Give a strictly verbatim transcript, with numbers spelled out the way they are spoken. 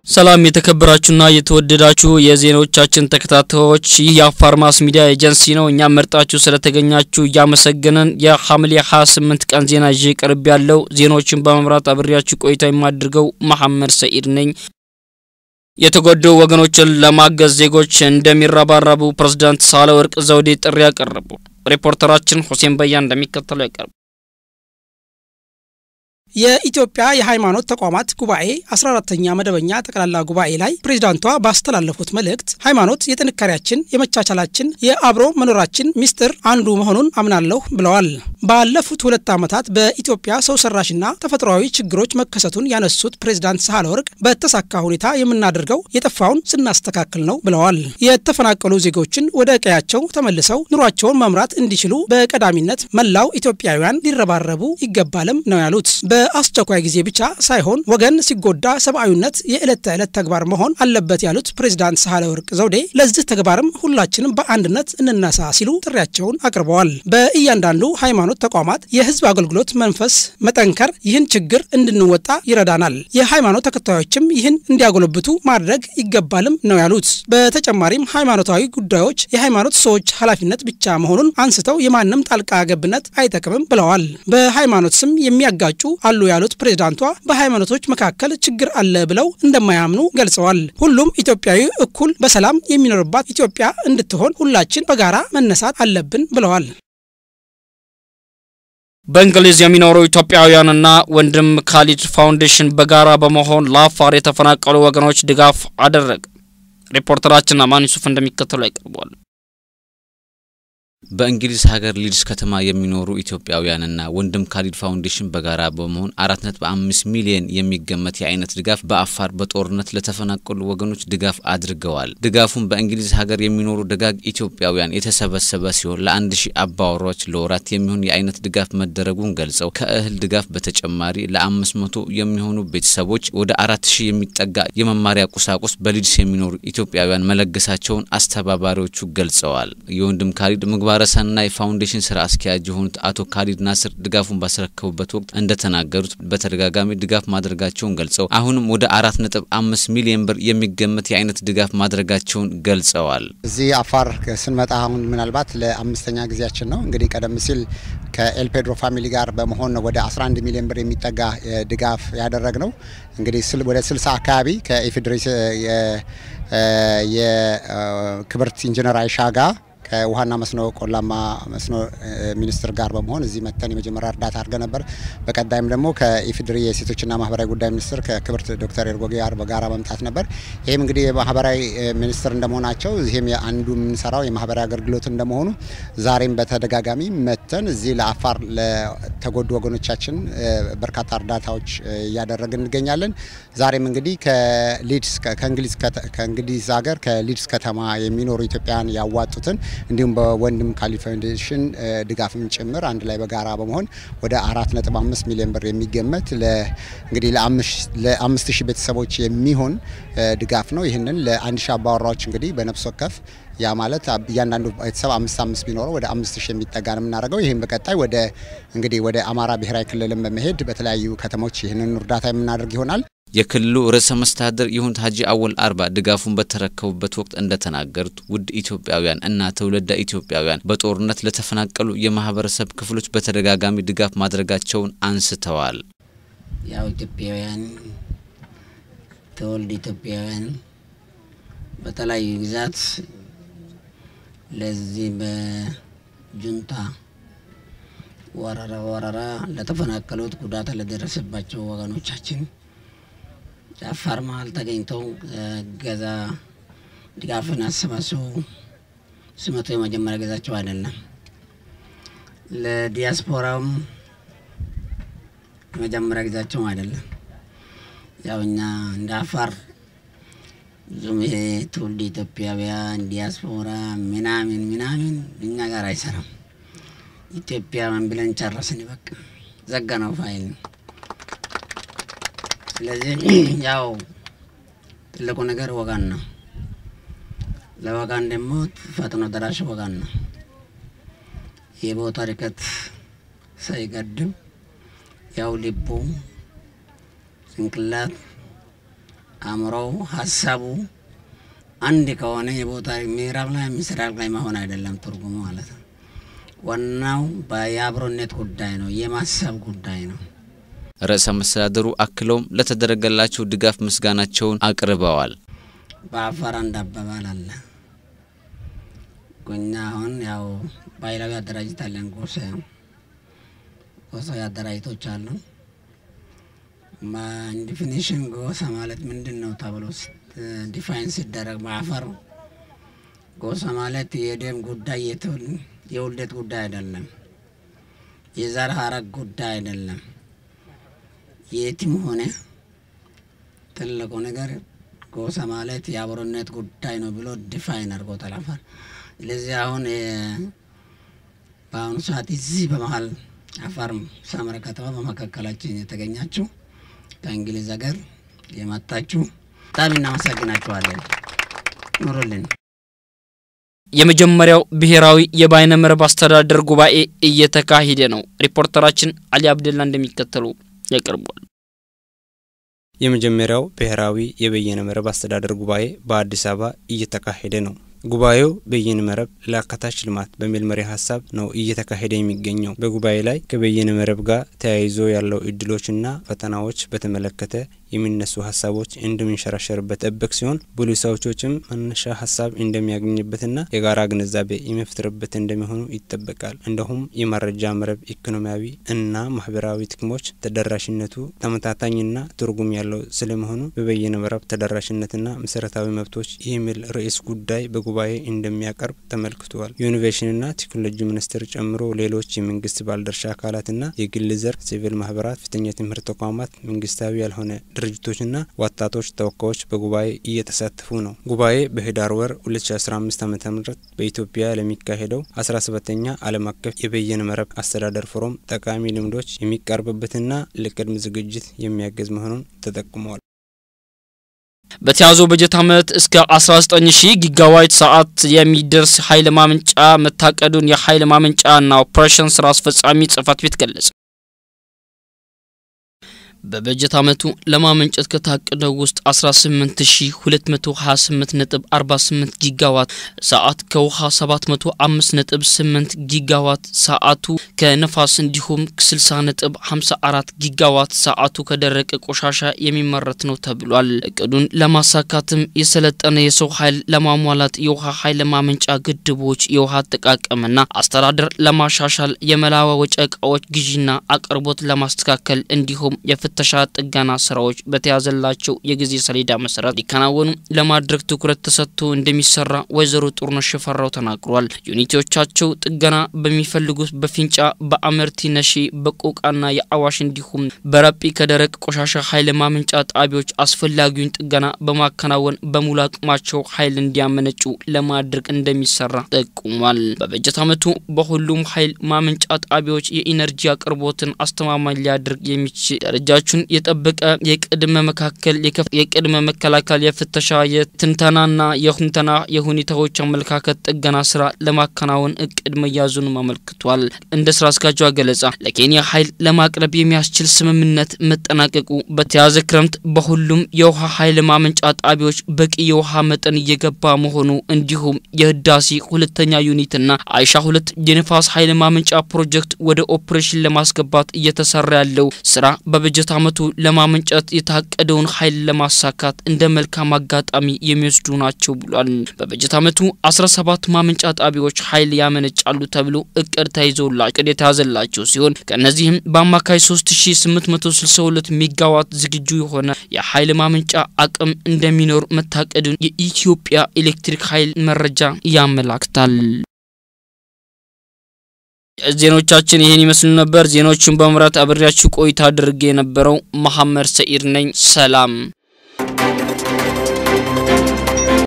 ሰላም የተከበራችሁና የተወደዳችሁ የዜናዎቻችን ተከታታዮች ይህ የአፋር ማስ ሚዲያ ኤጀንሲ ነው። እኛ መርጣችሁ ስለተገኛችሁ ያመሰግነን። የሐምሌ ሃያ ስምንት ቀን ዜና ይዤ ቀርብ ያለው ዜናዎችን በመምራት አብሬያችሁ ቆይታ የማድርገው መሐመድ ሰኢድ ነኝ። የተጎዱ ወገኖችን ለማገዝ ዜጎች እንደሚረባረቡ ፕሬዝዳንት ሳህለወርቅ ዘውዴ ጥሪ ያቀርቡ። ሪፖርተራችን ሁሴን በያን እንደሚከተለው ያቀርባል። የኢትዮጵያ የሃይማኖት ተቋማት ጉባኤ አስራ አራተኛ መደበኛ ጠቅላላ ጉባኤ ላይ ፕሬዝዳንቷ ባስተላለፉት መልእክት ሃይማኖት የጥንካሬያችን የመቻቻላችን የአብሮ መኖራችን ሚስጥር አንዱ መሆኑን አምናለሁ ብለዋል። ባለፉት ሁለት ዓመታት በኢትዮጵያ ሰው ሰራሽና ተፈጥሯዊ ችግሮች መከሰቱን ያነሱት ፕሬዝዳንት ሳህለወርቅ በተሳካ ሁኔታ የምናደርገው የጠፋውን ስናስተካክል ነው ብለዋል። የተፈናቀሉ ዜጎችን ወደ ቀያቸው ተመልሰው ኑሯቸውን መምራት እንዲችሉ በቀዳሚነት መላው ኢትዮጵያውያን ሊረባረቡ ይገባልም ነው ያሉት። በአስቸኳይ ጊዜ ብቻ ሳይሆን ወገን ሲጎዳ ሰብአዊነት የዕለት ተዕለት ተግባር መሆን አለበት ያሉት ፕሬዝዳንት ሳህለወርቅ ዘውዴ ለዚህ ተግባርም ሁላችንም በአንድነት እንነሳ ሲሉ ጥሪያቸውን አቅርበዋል። በእያንዳንዱ ሃይማኖት ተቋማት የህዝብ አገልግሎት መንፈስ መጠንከር ይህን ችግር እንድንወጣ ይረዳናል። የሃይማኖት ተከታዮችም ይህን እንዲያጎለብቱ ማድረግ ይገባልም ነው ያሉት። በተጨማሪም ሃይማኖታዊ ጉዳዮች የሃይማኖት ሰዎች ኃላፊነት ብቻ መሆኑን አንስተው የማንም ጣልቃ ገብነት አይጠቅምም ብለዋል። በሃይማኖት ስም የሚያጋጩ አሉ ያሉት ፕሬዝዳንቷ በሃይማኖቶች መካከል ችግር አለ ብለው እንደማያምኑ ገልጸዋል። ሁሉም ኢትዮጵያዊ እኩል በሰላም የሚኖርባት ኢትዮጵያ እንድትሆን ሁላችን በጋራ መነሳት አለብን ብለዋል። በእንግሊዝ የሚኖሩ ኢትዮጵያውያንና ወንድም ካሊድ ፋውንዴሽን በጋራ በመሆን ለአፋር የተፈናቀሉ ወገኖች ድጋፍ አደረገ። ሪፖርተራችን አማን ዩሱፍ እንደሚከተለው ያቀርባል። በእንግሊዝ ሀገር ሊድስ ከተማ የሚኖሩ ኢትዮጵያውያንና ወንድም ካሊድ ፋውንዴሽን በጋራ በመሆን አራት ነጥብ አምስት ሚሊዮን የሚገመት የአይነት ድጋፍ በአፋር በጦርነት ለተፈናቀሉ ወገኖች ድጋፍ አድርገዋል። ድጋፉን በእንግሊዝ ሀገር የሚኖሩ ደጋግ ኢትዮጵያውያን የተሰበሰበ ሲሆን ለአንድ ሺህ አባወራዎች ለወራት የሚሆን የአይነት ድጋፍ መደረጉን ገልጸው ከእህል ድጋፍ በተጨማሪ ለአምስት መቶ የሚሆኑ ቤተሰቦች ወደ አራት ሺህ የሚጠጋ የመማሪያ ቁሳቁስ በሊድስ የሚኖሩ ኢትዮጵያውያን መለገሳቸውን አስተባባሪዎቹ ገልጸዋል። የወንድም ካሊድ ባረሰና የፋውንዴሽን ስራ አስኪያጅ የሆኑት አቶ ካሊድ ናስር ድጋፉን ባስረከቡበት ወቅት እንደተናገሩት በተደጋጋሚ ድጋፍ ማድረጋቸውን ገልጸው አሁንም ወደ አራት ነጥብ አምስት ሚሊዮን ብር የሚገመት የአይነት ድጋፍ ማድረጋቸውን ገልጸዋል። እዚህ አፋር ስንመጣ አሁን ምናልባት ለአምስተኛ ጊዜያችን ነው። እንግዲህ ቀደም ሲል ከኤል ፔድሮ ፋሚሊ ጋር በመሆን ወደ አስራ አንድ ሚሊዮን ብር የሚጠጋ ድጋፍ ያደረግነው እንግዲህ ወደ ስልሳ አካባቢ ከኢፌድሪ የክብርት ኢንጂነር አይሻጋ ከውሃና መስኖ ቆላማ መስኖ ሚኒስትር ጋር በመሆን እዚህ መተን የመጀመሪያ እርዳታ አድርገን ነበር። በቀጣይም ደግሞ ከኢፌድሪ የሴቶችና ማህበራዊ ጉዳይ ሚኒስትር ከክብርት ዶክተር ኤርጎጌ ጋር በጋራ መምጣት ነበር። ይሄም እንግዲህ የማህበራዊ ሚኒስትር እንደመሆናቸው ይሄም አንዱ የምንሰራው የማህበራዊ አገልግሎት እንደመሆኑ ዛሬም በተደጋጋሚ መተን እዚህ ለአፋር ለተጎዱ ወገኖቻችን በርካታ እርዳታዎች እያደረግን እንገኛለን። ዛሬም እንግዲህ ከሊድስ ከእንግሊዝ ከእንግሊዝ ሀገር ከሊድስ ከተማ የሚኖሩ ኢትዮጵያውያን ያዋጡትን እንዲሁም በወንድም ካሊድ ፋውንዴሽን ድጋፍም ጭምር አንድ ላይ በጋራ በመሆን ወደ አራት ነጥብ አምስት ሚሊዮን ብር የሚገመት ለ እንግዲህ ለአምስት ሺህ ቤተሰቦች የሚሆን ድጋፍ ነው። ይሄንን ለአንድ ሺህ አባወራዎች እንግዲህ በነፍስ ወከፍ ያ ማለት እያንዳንዱ ቤተሰብ አምስት አምስት ቢኖረው ወደ አምስት ሺህ የሚጠጋ ነው የምናደርገው። ይሄን በቀጣይ ወደ እንግዲህ ወደ አማራ ብሔራዊ ክልልም በመሄድ በተለያዩ ከተሞች ይሄንን እርዳታ የምናደርግ ይሆናል። የክልሉ ርዕሰ መስተዳድር ይሁንት ሀጂ አወል አርባ ድጋፉን በተረከቡበት ወቅት እንደተናገሩት ውድ ኢትዮጵያውያን እና ትውልደ ኢትዮጵያውያን በጦርነት ለተፈናቀሉ የማህበረሰብ ክፍሎች በተደጋጋሚ ድጋፍ ማድረጋቸውን አንስተዋል። ያው ኢትዮጵያውያን ትውልደ ኢትዮጵያውያን በተለያዩ ግዛት ለዚህ በጁንታ ወረራ ወረራ ለተፈናቀሉት ጉዳት ለደረሰባቸው ወገኖቻችን አፋር መሀል ተገኝተው ገዛ ድጋፍን አሰባስበው ስመቶ የመጀመሪያ ገዛቸው አይደለም። ለዲያስፖራም የመጀመሪያ ገዛቸው አይደለም። ያው እኛ እንደ አፋር ዙም ይሄ ትውልደ ኢትዮጵያውያን ዲያስፖራ ምናምን ምናምን እኛ ጋር አይሰራም። ኢትዮጵያ ምን ብለን ጨረስን በቃ ዘጋነው ፋይል። ስለዚህ ያው ትልቁ ነገር ወጋን ነው። ለወጋን ደግሞ ፈጥኖ ደራሽ ወጋን ነው። የቦታ ርቀት ሳይገድም ያው ልቡ ስንክላት አምሮው ሐሳቡ አንድ ከሆነ የቦታ ምዕራብ ላይ ምስራቅ ላይ መሆን አይደለም ትርጉሙ ማለት ነው ዋናው በያብሮነት ጉዳይ ነው የማሰብ ጉዳይ ነው ርዕሰ መስተዳድሩ አክለውም ለተደረገላቸው ድጋፍ ምስጋናቸውን አቅርበዋል በአፋር አንዳባባል አለ ጎኛ አሁን ያው ባይላዊ አደራጅታለን ጎሰ ጎሰ ያደራጅቶች አሉ ማ ዲፊኒሽን ጎሳ ማለት ምንድነው ተብሎስ ዲፋይን ሲደረግ በአፋር ጎሳ ማለት የደም ጉዳይ የትውል የውልደት ጉዳይ አይደለም የዘር ሐረግ ጉዳይ አይደለም የትም ሆነ ትልቁ ነገር ጎሳ ማለት የአብሮነት ጉዳይ ነው ብሎ ዲፋይን አድርጎታል አፋር ለዚህ አሁን በአሁኑ ሰዓት እዚህ በመሃል አፋር ሳመራ ከተማ በመካከላችን የተገኛችሁ ከእንግሊዝ ሀገር የመጣችሁ በጣም እናመሰግናችኋለን ኑሩልን የመጀመሪያው ብሔራዊ የባይነ መረብ አስተዳደር ጉባኤ እየተካሄደ ነው ሪፖርተራችን አሊ አብደላ እንደሚከተሉ ያቀርባል የመጀመሪያው ብሔራዊ የበየነ መረብ አስተዳደር ጉባኤ በአዲስ አበባ እየተካሄደ ነው ጉባኤው በየነ መረብ ለአካታች ልማት በሚል መሪ ሐሳብ ነው እየተካሄደ የሚገኘው በጉባኤ ላይ ከበየነ መረብ ጋር ተያይዞ ያለው እድሎችና ፈተናዎች በተመለከተ የሚነሱ ሐሳቦች እንደሚንሸራሸርበት ጥብቅ ሲሆን ፖሊሲዎችም መነሻ ሐሳብ እንደሚያገኙበትና የጋራ ግንዛቤ የሚፈጥርበት እንደሚሆኑ ይጠበቃል እንደሁም የመረጃ መረብ ኢኮኖሚያዊ እና ማህበራዊ ጥቅሞች ተደራሽነቱ ተመጣጣኝና ትርጉም ያለው ስለመሆኑ በበየነ መረብ ተደራሽነትና መሰረታዊ መብቶች የሚል ርዕስ ጉዳይ በጉባኤ እንደሚያቀርብ ተመልክቷል የኢኖቬሽንና ቴክኖሎጂ ሚኒስቴር ጨምሮ ሌሎች የመንግስት ባለድርሻ አካላትና የግል ዘርፍ ሲቪል ማህበራት ፍተኛ ትምህርት ተቋማት መንግስታዊ ያልሆነ ድርጅቶችና ወጣቶች ተወካዮች በጉባኤ እየተሳተፉ ነው ጉባኤ በህዳር ወር ሁለት ሺህ አስራ አምስት ዓመተ ምህረት በኢትዮጵያ ለሚካሄደው አስራ ሰባተኛ ዓለም አቀፍ የበየነ መረብ አስተዳደር ፎረም ጠቃሚ ልምዶች የሚቀርብበትና ለቅድመ ዝግጅት የሚያገዝ መሆኑን ተጠቁሟል በተያዘው በጀት ዓመት እስከ አስራ ዘጠኝ ሺህ ጊጋዋት ሰዓት የሚደርስ ኃይል ማመንጫ መታቀዱን የኃይል ማመንጫና ኦፕሬሽን ስራ አስፈጻሚ ጽፈት ቤት ገለጸ በበጀት ዓመቱ ለማመንጨት ከታቀደው ውስጥ አስራ ስምንት ሺህ ሁለት መቶ ሃያ ስምንት ነጥብ አርባ ስምንት ጊጋዋት ሰዓት ከውሃ ሰባት መቶ አምስት ነጥብ ስምንት ጊጋዋት ሰዓቱ ከነፋስ እንዲሁም ስልሳ ነጥብ ሃምሳ አራት ጊጋዋት ሰዓቱ ከደረቀ ቆሻሻ የሚመረት ነው ተብሏል እቅዱን ለማሳካትም የሰለጠነ የሰው ኃይል ለማሟላት የውሃ ኃይል ማመንጫ ግድቦች የውሃ አጠቃቀምና አስተዳደር ለማሻሻል የመላዋወጫ ዕቃዎች ግዢና አቅርቦት ለማስተካከል እንዲሁም ፍተሻ ጥገና ስራዎች በተያዘላቸው የጊዜ ሰሌዳ መሰረት ሊከናወኑ ለማድረግ ትኩረት ተሰጥቶ እንደሚሰራ ወይዘሮ ጡርነሽ ሽፈራው ተናግሯል ዩኒቲዎቻቸው ጥገና በሚፈልጉት በፊንጫ በአመርቲ ነሺ በቆቃና የአዋሽ እንዲሁም በራጲ ከደረቅ ቆሻሻ ኃይል ማመንጫ ጣቢያዎች አስፈላጊውን ጥገና በማከናወን በሙሉ አቅማቸው ኃይል እንዲያመነጩ ለማድረግ እንደሚሰራ ጠቁሟል በበጀት ዓመቱ በሁሉም ኃይል ማመንጫ ጣቢያዎች የኢነርጂ አቅርቦትን አስተማማኝ ሊያደርግ የሚችል ደረጃ ችን የጠበቀ የቅድመ መካከል የቅድመ መከላከል የፍተሻ የትንተናና የሁንተና የሁኔታዎች አመለካከት ጥገና ስራ ለማከናወን እቅድ መያዙን ማመልክቷል እንደ ስራ አስኪያጁ ገለጻ ለኬንያ ኃይል ለማቅረብ የሚያስችል ስምምነት መጠናቀቁ በተያዘ ክረምት በሁሉም የውሃ ኃይል ማመንጫ ጣቢያዎች በቂ የውሃ መጠን እየገባ መሆኑ እንዲሁም የህዳሴ ሁለተኛ ዩኒትና አይሻ ሁለት የነፋስ ኃይል ማመንጫ ፕሮጀክት ወደ ኦፕሬሽን ለማስገባት እየተሰራ ያለው ስራ በበጀት ዓመቱ ለማመንጨት የታቀደውን ኃይል ለማሳካት እንደ መልካም አጋጣሚ የሚወስዱ ናቸው ብሏል በበጀት ዓመቱ አስራ ሰባት ማመንጫ ጣቢያዎች ኃይል ያመነጫሉ ተብሎ እቅድ ተይዞላቸው የተያዘላቸው ሲሆን ከነዚህም በአማካይ ሶስት ሺህ ስምንት መቶ ስልሳ ሁለት ሜጋዋት ዝግጁ የሆነ የኃይል ማመንጫ አቅም እንደሚኖር መታቀዱን የኢትዮጵያ ኤሌክትሪክ ኃይል መረጃ ያመላክታል ዜናዎቻችን ይሄን ይመስሉ ነበር ዜናዎችን በመምራት አብሬያችሁ ቆይታ አድርጌ የነበረው መሐመድ ሰኢድ ነኝ ሰላም